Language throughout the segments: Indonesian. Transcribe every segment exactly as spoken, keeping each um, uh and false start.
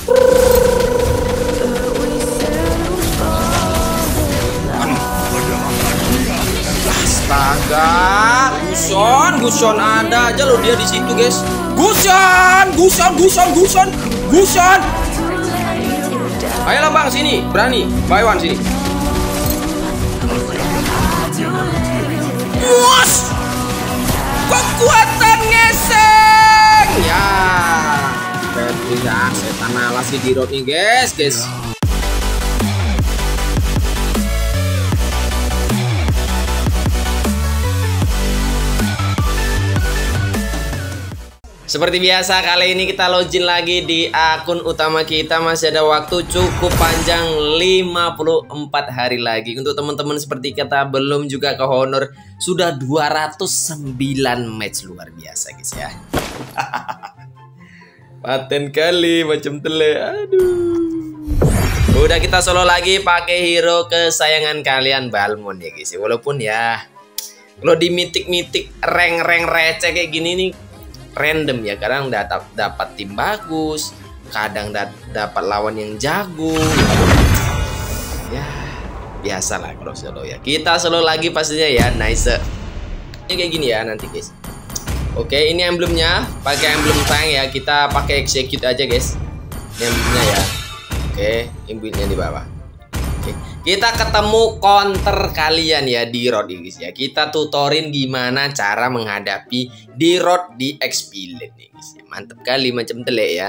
Astaga, Gusion, Gusion ada aja loh dia di situ, guys. Gusion, Gusion, Gusion, Gusion, Gusion. Ayolah bang, sini, berani, Baywan sini. Bos, kekuatan ngeseng. Ya, ya, setan alas di road nih, guys, guys. Seperti biasa, kali ini kita login lagi di akun utama kita. Masih ada waktu cukup panjang, lima puluh empat hari lagi. Untuk teman-teman seperti kita belum juga ke honor, sudah dua ratus sembilan match. Luar biasa guys ya. Paten kali macam tele. Aduh. Udah kita solo lagi pakai hero kesayangan kalian, Balmond ya guys. Walaupun ya kalau di mitik-mitik rank-rank receh kayak gini nih random ya, kadang dapat dapat tim bagus, kadang dat dapat lawan yang jago. Ya biasa lah kalau solo ya. Kita solo lagi pastinya ya, nice. Ini kayak gini ya nanti guys. Oke, ini emblemnya, pakai emblem tank ya. Kita pakai execute aja guys. Ini emblemnya ya. Oke, emblemnya di bawah. Oke, kita ketemu counter kalian ya di road guys ya. Kita tutorin gimana cara menghadapi di road di X P Lane nih guys. Mantap kali macam telek ya.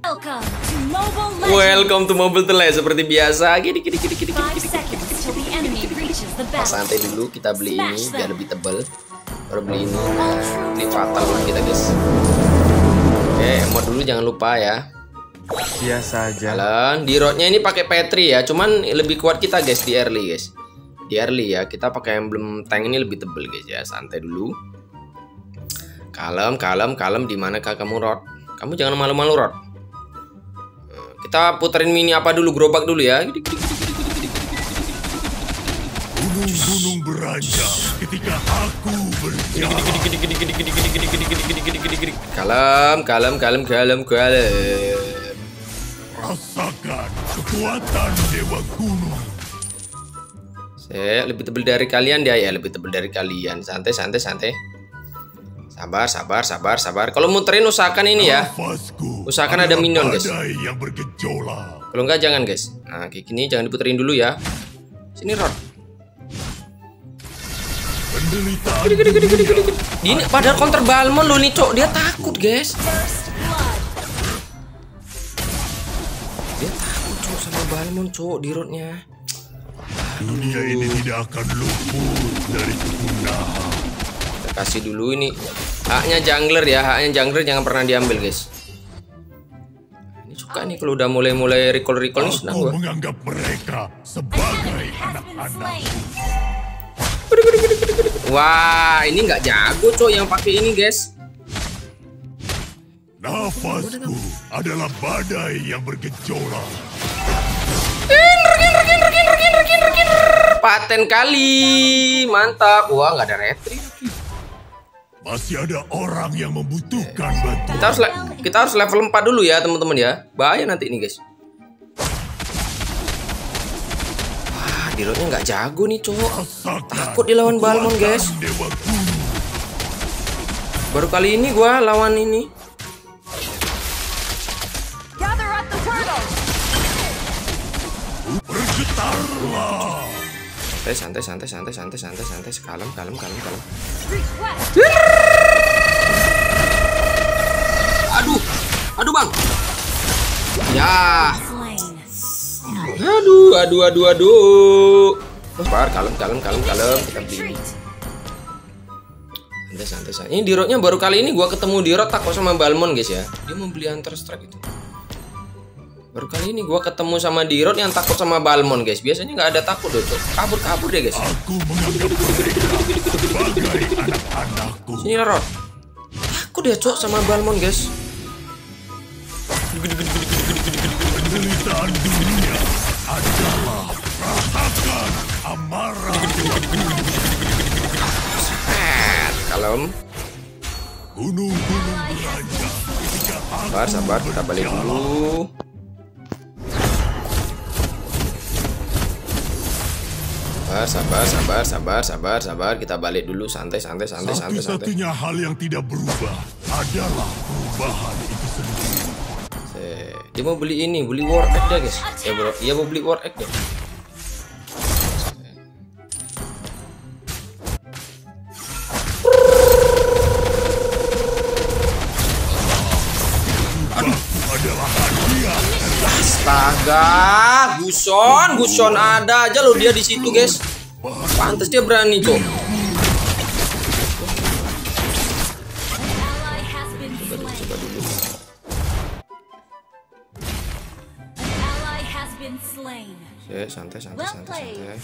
Welcome to Mobile Tele seperti biasa. Gini gini gini gini gini gini. Santai dulu, kita beli ini biar lebih tebal. Baru beli ini, nah, beli fatal dulu kita guys. Oke, emot dulu jangan lupa ya. Biasa aja. Kalian di roadnya ini pakai Petri ya, cuman lebih kuat kita guys di early guys. Di early ya, kita pakai emblem tank ini lebih tebel guys ya. Santai dulu. Kalem, kalem, kalem. Di manakah kamu Rod? Kamu jangan malu-malu Rod. Kita puterin mini apa dulu, gerobak dulu ya. Gunung-gunung beranjak ketika aku berjalan. Kalem, kalem, kalem, kalem, kalem. Rasakan kekuatan Dewa Gunung. Saya lebih tebel dari kalian dia ya, lebih tebel dari kalian. Santai, santai, santai. Sabar, sabar, sabar, sabar. Kalau muterin usahakan ini ya. Usahakan ada minion guys. Kalau enggak jangan guys. Nah kayak gini jangan diputerin dulu ya. Sini Rod. Gede, gede, gede, gede, gede. Ini padahal counter Balmond loh nih cok. Dia takut guys. Dia takut cok sama Balmond cok di roadnya. Dunia ini tidak akan luput dari kepunahan. Kita kasih dulu ini haknya jungler ya. Haknya jungler jangan pernah diambil guys. Ini suka nih kalau udah mulai-mulai recall-recall nih senang gua. Aku menganggap mereka sebagai anak-anak. Wah, ini nggak jago cok yang pakai ini guys. Nafasku adalah badai yang bergejolak. Paten kali, mantap. Wah, nggak ada retri. Masih ada orang yang membutuhkan bantuan. Kita harus kita harus level empat dulu ya teman-teman ya. Bahaya nanti ini guys. Wah, di roadnya nggak jago nih cowok. Takut dilawan Balmond guys. Baru kali ini gua lawan ini. Bergetarlah. Santai, santai, santai, santai, santai, santai, kalem, kalem, kalem, kalem. Aduh, aduh bang. Ya. Aduh, aduh, aduh, aduh. Sabar, kalem, kalem, kalem, kalem. Kita beli. Santai, santai, santai. Ini di roadnya baru kali ini gua ketemu di road takut sama Balmond guys ya. Dia mau beli Hunter Strike itu. Baru kali ini gua ketemu sama di road yang takut sama Balmond guys. Biasanya nggak ada takut tuh. Kabur-kabur deh guys. Aku menganggap mereka sebagai anak-anakku. Sini Rod. Takut dia cok sama Balmond guys. Penderitaan dunia adalah rasakan amarah. Kalem. Gunung-gunung beranjak ketika aku Sabar, sabar, kita balik dulu. Sabar, sabar, sabar, sabar, sabar, sabar. Kita balik dulu, santai, santai, santai, santai, santai. Satu-satunya hal yang tidak berubah adalah perubahan itu sendiri. Dia mau beli ini, beli war egg dia guys. Ya bro, dia mau beli war egg dia. Astaga, Guson, Guson ada aja loh dia di situ guys. Pantes dia berani cok. Oke, santai, santai, santai, santai.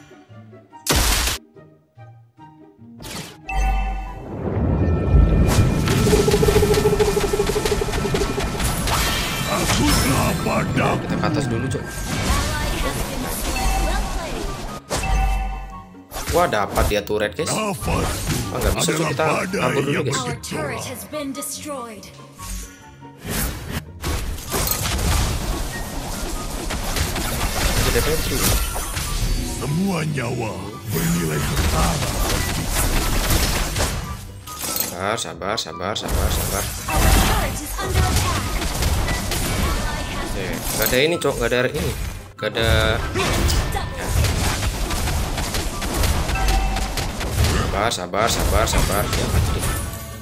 Kita ke atas dulu, cok. Wah, dapat dia turret, guys. Oh, nggak bisa, cok. Kita kabur dulu, guys. Semua nyawa bernilai setara. Sabar, sabar, sabar, sabar, sabar. Oke, gak ada ini cok, gak ada ini, gak ada. Sabar, sabar, sabar, sabar. Ya, mati deh.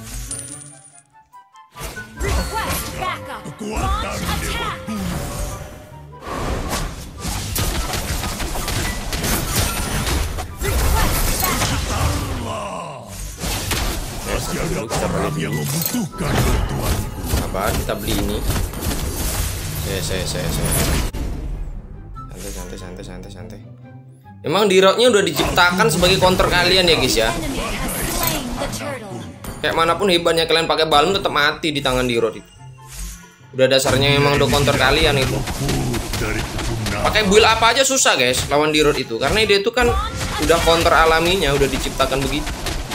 Kekuatan dewa. Masih ada orang yang membutuhkan bantuanku. Sabar, kita beli ini. Saya, saya, saya, saya. Santai, santai, santai, santai, santai. Emang D-Rod-nya udah diciptakan sebagai counter kalian ya guys ya. Kayak manapun hebatnya kalian pakai balon tetap mati di tangan D-Rod itu. Udah dasarnya emang udah counter kalian itu. Pakai build apa aja susah guys lawan D-Rod itu, karena dia itu kan udah counter alaminya, udah diciptakan begitu.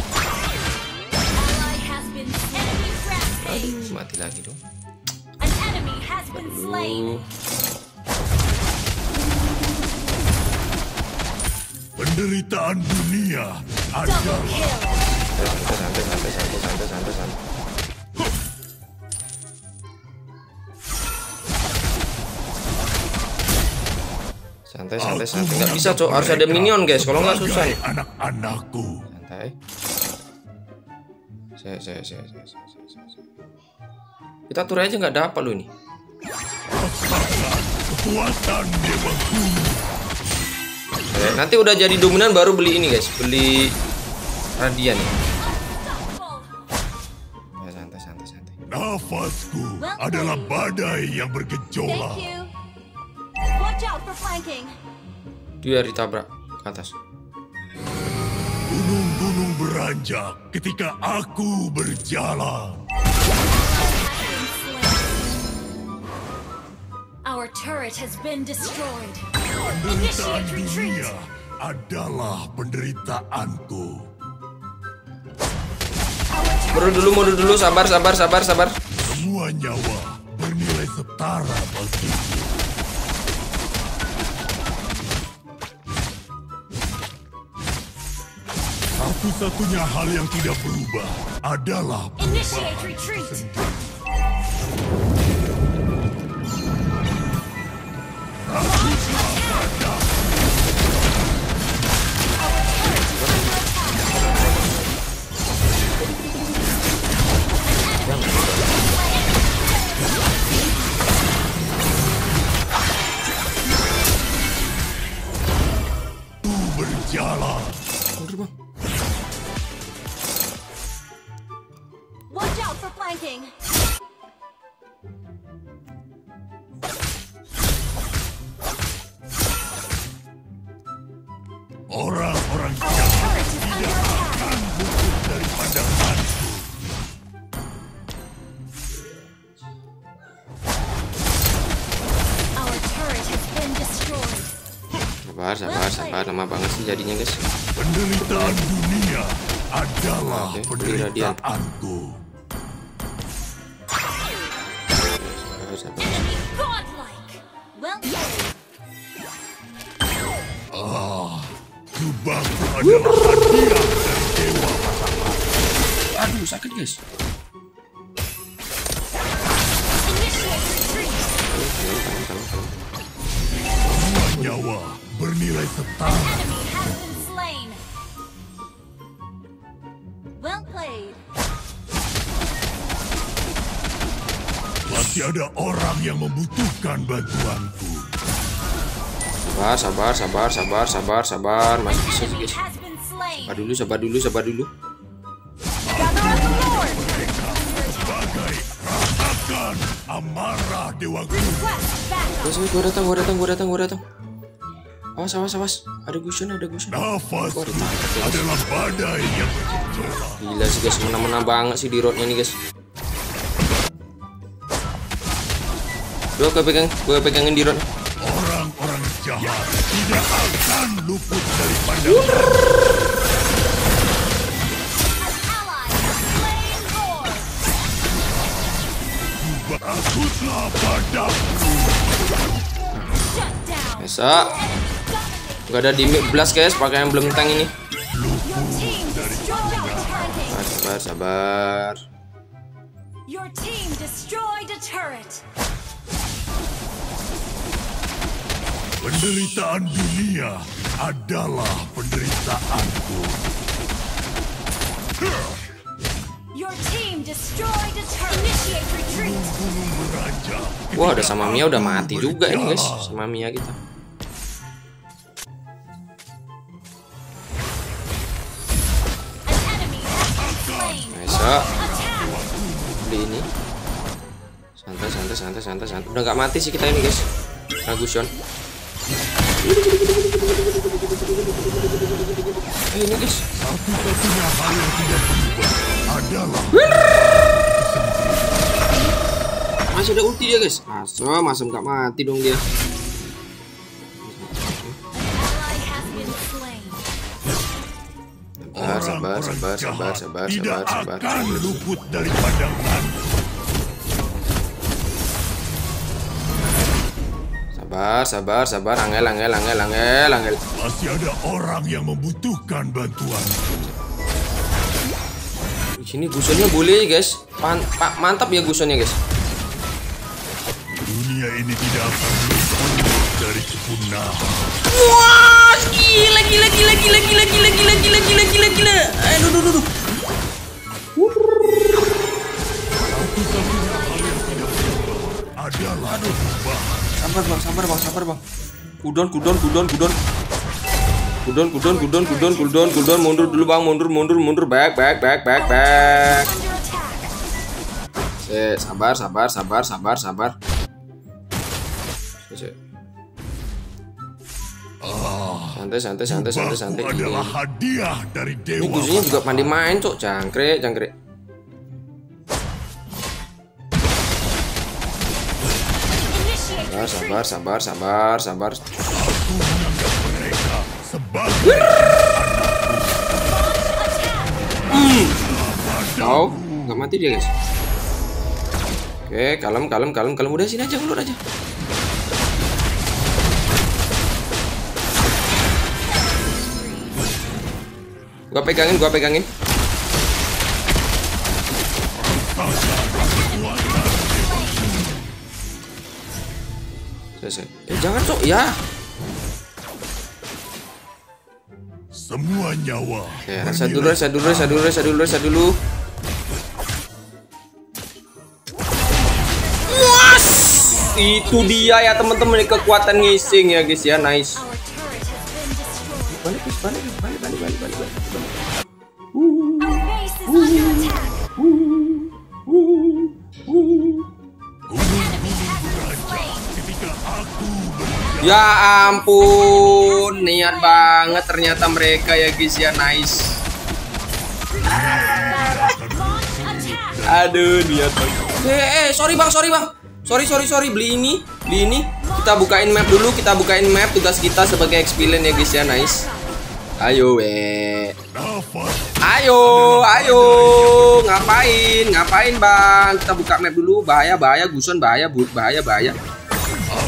Aduh, mati lagi dong. Aduh. Penderitaan dunia adalah. Santai, santai, santai, santai, santai, santai, santai. Santai, santai, santai. Nggak bisa cok, harus ada minion guys. Kalau nggak susah nih. Anak-anakku. Santai. Saya, saya, saya, saya, saya, saya, saya. Kita tur aja nggak dapat lo ini. Kekuatan dewa gunung. Oke, nanti udah jadi dominan baru beli ini guys, beli radian ya. Ya santai, santai, santai. Nafasku adalah badai yang bergejolak. Dia ditabrak ke atas. Gunung-gunung beranjak ketika aku berjalan. Our turret has been destroyed. Penderitaan dunia adalah penderitaanku. Mundur dulu, mundur dulu, sabar, sabar, sabar, sabar. Semua nyawa bernilai setara bagiku. Satu-satunya hal yang tidak berubah adalah Initiate retreat. Berjalan. Watch out for flanking. Orang-orang jahat tidak akan luput dari pandanganku. Our turret has been destroyed. Sabar, sabar, sabar. Lama banget sih jadinya guys. Penderitaan dunia adalah Oke, penderitaanku. Sabar, sabar. Godlike. Well, Ah, adalah hadiah dari dewa. Aduh, sakit guys. Semua nyawa bernilai setara. Enemy has been slain. Well played. Masih ada orang yang membutuhkan bantuanku. Sabar, sabar, sabar, sabar, sabar, sabar. Masih bisa sih Enemy guys. has been slain. Sabar dulu, sabar dulu, sabar dulu. Gather up the Lord. Bagai rasakan amarah dewaku. Request backup. Guys, gua datang, gua datang, gua datang, gua datang. Awas, awas, awas. Ada Gusion, ada Gusion. Nafasku adalah badai yang bergejolak. Gila sih guys, menang-menang banget sih di roadnya nih guys. Gue pegang, gue pegangin di road. Orang-orang jahat tidak akan luput dari pandangan. An ally has slain Lord. Takutlah padaku. Shut down. Bisa. Gak ada dimik blast guys, pakai emblem tank ini. Your team destroyed a turret. Sabar, sabar. Your team destroyed a turret. Penderitaan dunia adalah penderitaanku. Your team destroyed a turret. Initiate retreat. Gunung beraja. Wah, ada sama Mia udah mati juga ini guys, sama Mia kita. An enemy has been slain. Bisa. Attack. Beli ini. Santai, santai, santai, santai, santai. Udah nggak mati sih kita ini guys. Nagusion. Eh, ini guys. Satu-satunya hal yang tidak berubah adalah Masih ada ulti dia guys. Masa, masa nggak mati dong dia. Ally has been slain. Sabar, sabar, orang-orang sabar, sabar, jahat sabar, tidak sabar, sabar. akan luput dari pandangan. Sabar, sabar, sabar. Angel, angel, angel, angel, angel. Masih ada orang yang membutuhkan bantuan. Di sini Gusonnya boleh guys. Pan pak mantap ya Gusonnya guys. Dunia ini tidak akan luput dari kepunahan. Wah, gila, gila, gila, gila, gila, gila, gila, gila, gila, gila, gila. Aduh, duh, duh, duh. Adalah perubahan. Sabar bang, sabar bang, sabar bang. Kudon, kudon, kudon, kudon. Kudon, kudon, kudon, kudon, kudon, kudon. Mundur dulu bang, mundur, mundur, mundur. Back, back, back, back, back. Under attack. Eh, sabar, sabar, sabar, sabar, sabar. Santai, santai, santai, santai, santai. Tubuhku adalah hadiah dari Ini dewa. Gusunya juga pandai main cok, jangkrik, jangkrik. Initiate Sabar, sabar, sabar, sabar, sabar. Aku menganggap mereka sebagai Kau nggak mati dia guys. Oke, kalem, kalem, kalem, kalem. Udah sini aja, ulur aja. Gua pegangin, gua pegangin. Selesai. Eh, jangan cok, ya. semua nyawa. Oke, rasa dulu, rasa dulu, rasa dulu, rasa dulu, rasa dulu. Was! Itu dia ya teman-teman, kekuatan ngising ya guys ya, nice. Our turret has been destroyed. Balik, guys, balik, balik, balik, balik, balik, balik. Our base is under attack. Enemy has been slain. Ketika aku Ya ampun, niat banget ternyata mereka ya guys ya, nice. Launch attack. Aduh, niat banget. Eh, eh, sorry bang, sorry bang. Sorry, sorry, sorry. Beli ini, beli ini. Kita bukain map dulu, kita bukain map. Tugas kita sebagai experience ya guys ya, nice. Ayo, we. nafas, Ayo, ayo. Ngapain? Ngapain bang? Kita buka map dulu. Bahaya, bahaya. Guson, bahaya, bu- bahaya, bahaya.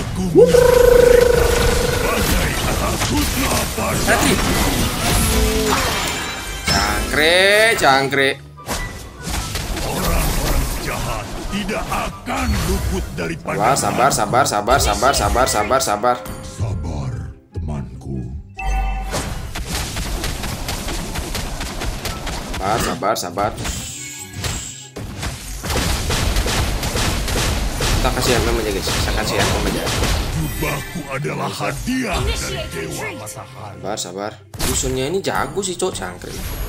aku sebagai takutlah pada Retri. Jangkrik, jangkrik. Orang-orang jahat tidak akan luput dari pandangan. Sabar, sabar, sabar, sabar, sabar, sabar, sabar. Sabar, temanku. Sabar, sabar, sabar. Kita kasih M M aja guys. Kita kasih M M aja. Jubahku adalah hadiah dari Dewa Matahari. Sabar, sabar. Gusunnya ini jago sih, cok, jangkrik.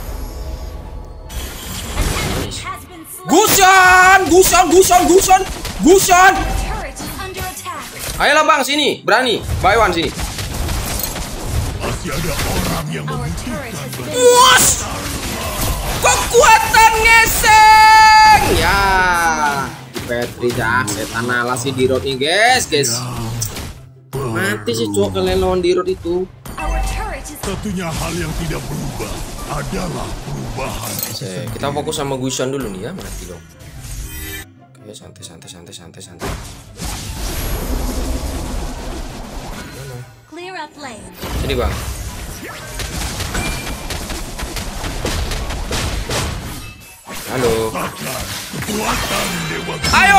Has been slain. Guson, guson, guson, guson, guson. Turret is under attack. Ayolah bang, sini, berani. Buy one sini. Masih ada orang yang Our membutuhkan turret has been Wus! Kekuatan ngeseng. Ya, Petri dah. Setan alas sih di road nih guys, guys. Mati sih cok kalian lawan di road itu. Our turret is Satunya hal yang tidak berubah adalah perubahan. Oke, kita fokus sama Gusion dulu nih ya, mati dong. Oke, santai, santai, santai, santai, santai. clear up lane. Sini bang. Halo. Kekuatan Dewa Ayo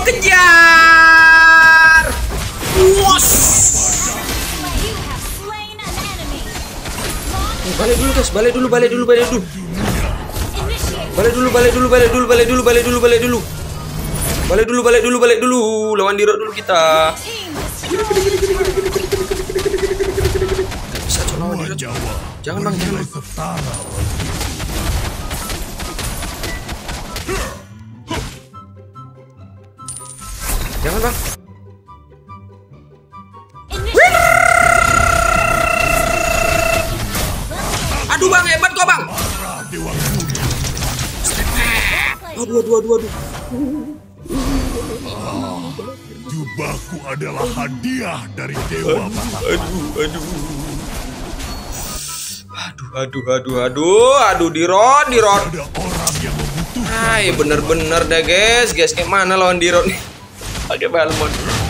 kejar. Wos. You have slain an enemy. Balik dulu guys, balik dulu, balik dulu, balik dulu. Initiate. Balik dulu, balik dulu, balik dulu, balik dulu, balik dulu, balik dulu. Balik dulu, balik dulu, balik dulu. Lawan dirot dulu kita. Team destroyed. Gak bisa cok lawan dirot. Jawa. Jangan bang, jangan bang. Setara. Jangan bang. Initiate. Aduh bang, hebat kok bang. Para Dewa Muda. Aduh, aduh, aduh, aduh. Jubahku adalah hadiah dari Dewa Matahari. Aduh, aduh. Aduh, aduh, aduh, aduh, aduh, dirot, dirot. Ada orang yang membutuhkan. Hai, bener-bener deh guys, guys, kayak mana lawan dirot nih? Pakai balmon.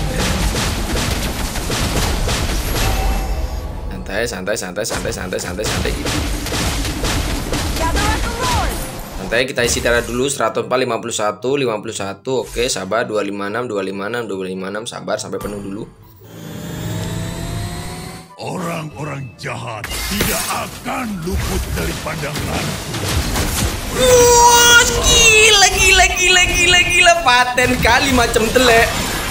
Santai, santai, santai, santai, santai, santai, santai. Gather at the Lord. Santai, kita isi darah dulu. Seratus empat, lima puluh satu, lima puluh satu. Oke, sabar. Dua lima enam, dua lima enam, dua lima enam. Sabar sampai penuh dulu. Orang-orang jahat tidak akan luput dari pandangan. Wah, gila, gila, gila, gila, gila. Paten kali macam telek.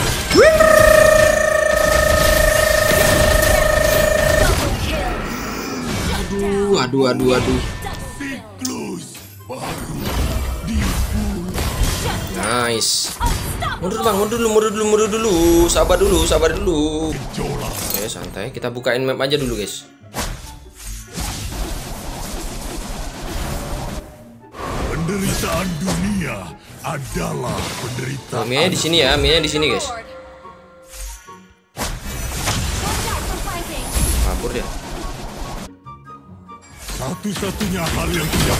Double kill. Aduh, aduh, aduh, aduh. Siklus baru dipulih. Nice. Mundur bang, mundur dulu, mundur dulu, mundur dulu. Sabar dulu, sabar dulu. Jola. Oke, santai. Kita bukain map aja dulu, guys. Penderitaan dunia adalah penderitaan. Mie di sini ya, mie di sini, guys. Lord. Watch out for flanking. Kabur dia. Satu-satunya hal yang tidak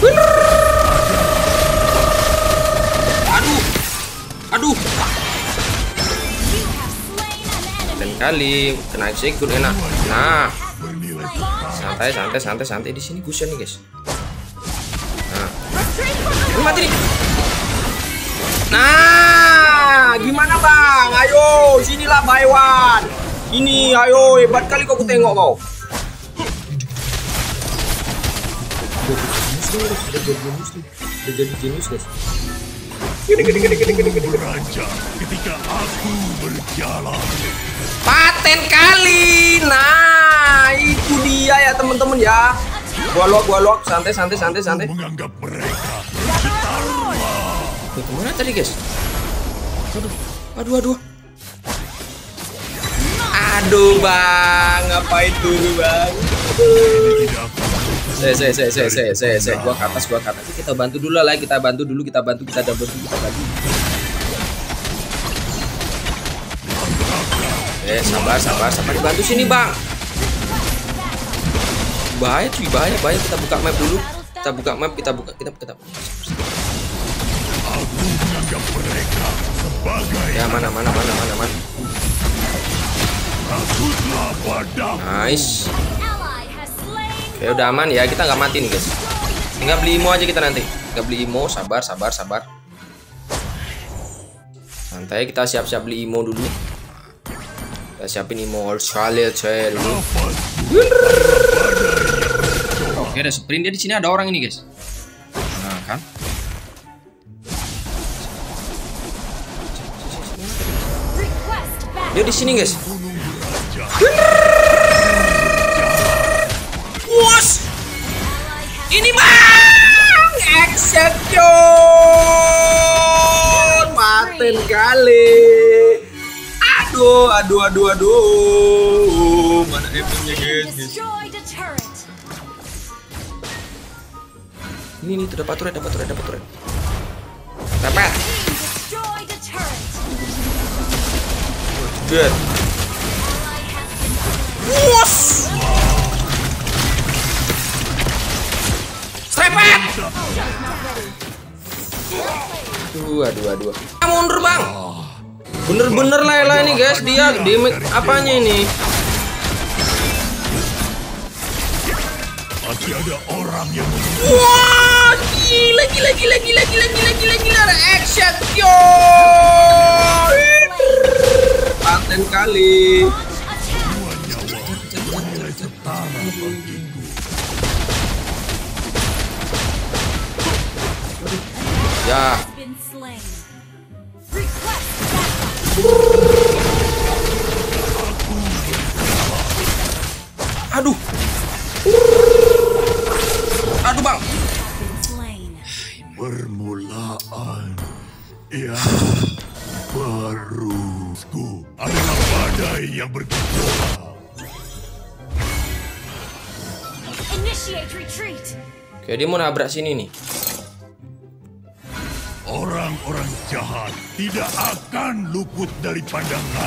Aduh. Aduh. You have slain an enemy. Dan kali kena execute enak. Nah, bernilai santai, santai, santai, santai di sini Gusion nih, guys. Nah, Retreat from the ini mati nih. Nah, gimana bang? Ayo, sinilah buy one. Ini, ayo, hebat kali kok aku tengok kau. Udah jadi jenius nih, udah jadi jenius guys. raja ketika aku berjalan. Paten kali. Nah, itu dia ya teman-teman ya. Gua lock, gua lock, santai, santai, santai, santai. Menganggap mereka Tuh, kemana tadi guys? Aduh, aduh, aduh. Aduh bang, ngapain dulu bang? tidak akan Saya, saya, saya, saya, saya, saya, saya, gua ke atas, gua ke atas. Kita bantu dulu lah, kita bantu dulu, kita bantu, kita double, kita bantu. Eh, sabar, sabar, sabar, dibantu sini bang. Bahaya cuy, bahaya, bahaya. Kita buka map dulu. Kita buka map, kita buka, kita, kita. aku menganggap mereka sebagai Ya mana, mana, mana, mana, mana. takutlah padaku. Nice. ally has slain. Oke, udah aman ya, kita nggak mati nih guys. Tinggal beli imo aja kita nanti. Tinggal beli imo, sabar, sabar, sabar. Santai, kita siap-siap beli imo dulu. Kita siapin imo Australia coy dulu. Oke, ada sprint dia di sini, ada orang ini guys. Nah kan. Dia di sini guys. Wos. Ini bang, execution, maten kali. Aduh, aduh, aduh, aduh. Mana efeknya guys? Ini nih, tuh dapat turret, dapat turret, dapat turret. Dapat. Good. Wos. Strepet. Aduh, aduh, aduh. Ah, mundur bang. Bener-bener Layla ini guys, dia damage apanya ini? Masih ada orang yang wah, gila, gila, gila, gila, gila, gila, gila, gila, action, yo, paten kali. Ya. Aduh. Aduh bang. Permulaan yang baruku adalah badai yang bergejolak. Initiate retreat. Oke, dia mau nabrak sini nih. Orang-orang jahat tidak akan luput dari pandangan.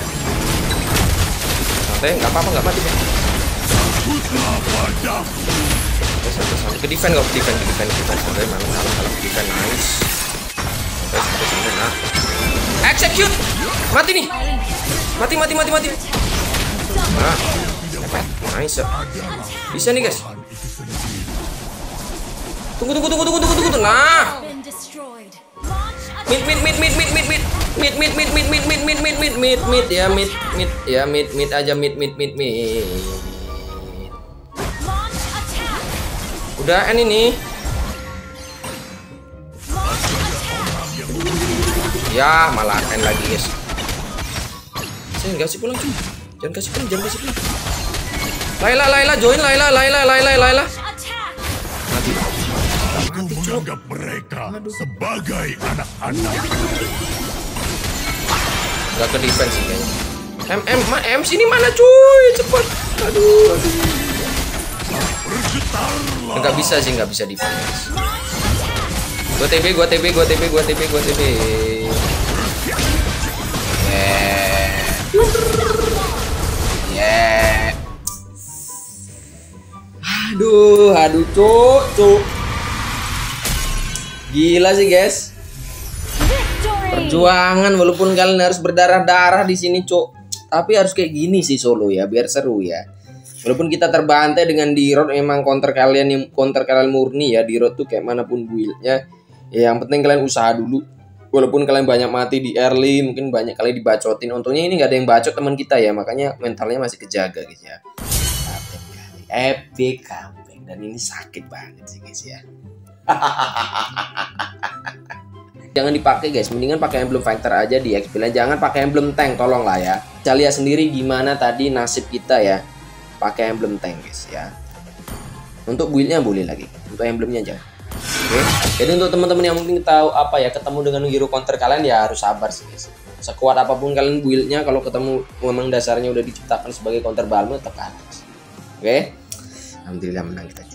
Santai, nggak apa-apa, nggak mati bang. Takutlah padaku. Santai, santai, ke defend kok, ke defend, ke defend, ke defend, santai, malah kalah, kalah, ke defend, nice. Santai, santai, santai, nah. Execute, mati nih, mati, mati, mati, mati. Nah, nice, bisa nih guys. Tunggu, tunggu, tunggu, tunggu, tunggu, tunggu, nah. Mid, mid, mid, mid, mid, mid, mid, mid, mid, mid, mid, mid, mid, mid, mid, mid, mid, mid, ya mid, mid, ya mid, mid aja mid, mid, mid, mid. Udah N ini. Ya malah N lagi guys. Saya nggak kasih pulang cuy. Jangan kasih pulang, jangan kasih pulang. Layla, Layla, join Layla, Layla, Layla, Layla. Mati. Aku menganggap mereka sebagai anak-anak. Gak ke defense sih kayaknya. M M ma, M sini mana cuy, cepet. Aduh, aduh. Nggak bisa sih, nggak bisa defense. Gua T B, gua T B, gua T B, gua T B, gua T B. Yeah. Yeah. Aduh, aduh, cuk, cuk. Gila sih guys. Perjuangan walaupun kalian harus berdarah-darah di sini, cuk. Tapi harus kayak gini sih solo ya, biar seru ya. Walaupun kita terbantai dengan D-Rod, emang counter kalian yang counter kalian murni ya. D-Rod tuh kayak manapun build-nya. Ya, yang penting kalian usaha dulu. Walaupun kalian banyak mati di early, mungkin banyak kali dibacotin. Untungnya ini nggak ada yang bacot teman kita ya, makanya mentalnya masih kejaga guys ya. Epic comeback, dan ini sakit banget sih guys ya. Jangan dipakai guys, mendingan pakai emblem fighter aja di X P. Jangan pakai emblem tank, tolong lah ya. Kita lihat sendiri gimana tadi nasib kita ya. Pakai emblem tank guys ya. Untuk build-nya boleh lagi, untuk emblemnya jangan. Oke. Jadi untuk teman-teman yang mungkin tahu apa ya, ketemu dengan hero counter kalian ya harus sabar sih guys. Sekuat apapun kalian build-nya, kalau ketemu memang dasarnya udah diciptakan sebagai counter Balmond, tekan. Oke. Alhamdulillah menang kita.